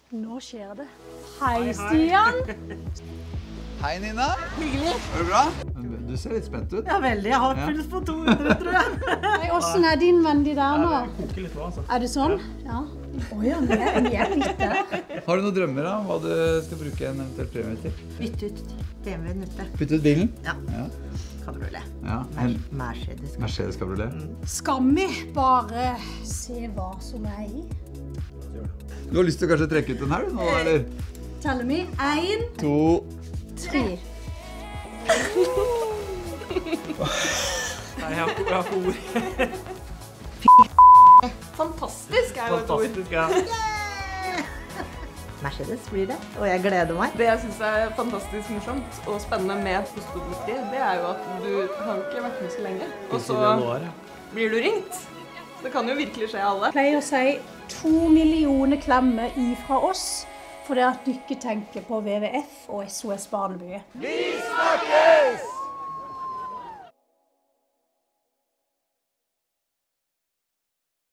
Nå skjer det. Hei, Stian. Hei, Nina. Hyggelig. Er det bra? Du ser litt spent ut. Ja, veldig. Jeg har puls på 200, tror jeg. Hei, hvordan er din venn de der nå? Det koker litt også, altså. Er det sånn? Ja. Åja, vi er litt der. Har du noen drømmer om hva du skal bruke en eventuell premie til? Bytt ut BMW-en ute. Bytte ut bilen? Ja. Kabriolet. Ja. Mercedes. Mercedes Cabriolet. Skal vi bare se hva som er i? Du har lyst til å kanskje trekke ut den her, nå, eller? Teller vi. 1, 2. 3. Nei, jeg har ord. Fantastisk er jo et ord. Fantastisk, ja. Mercedes blir det, og jeg gleder meg. Det jeg synes er fantastisk morsomt og spennende med postkodlotteriet, det er jo at du har ikke vært med så lenge, og så blir du ringt. Det kan jo virkelig skje alle. Jeg pleier å si 2 millioner klemmer ifra oss, for det at dere tenker på WWF og SOS Barnebyer. Vi snakker!